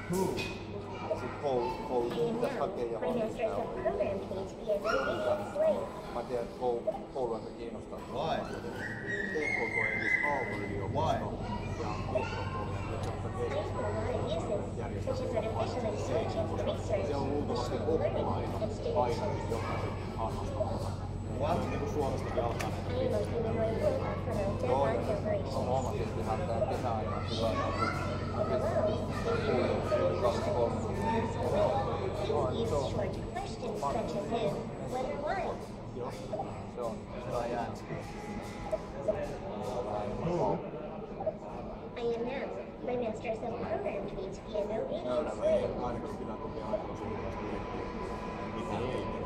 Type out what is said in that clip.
Pitäisi hakea ja valmistaa. Mä tiedän, että kouluilta kiinnostaa. Vai? TKK eli Aalto-yliopisto ja metropolian, jotka se on luultavasti oppilaina ainakin jokaisen harrastamassa. Niin kuin Suomestakin alkaa näitä pisteitä. Joo, mä huomasin, että ihan tää kesäajan sillä Joo, se on. Se on jäänyt. I am now. My masters have programmed me to be a no-agent slave. Ainakin pitää kokea aikaa suomalaista direktiiviä.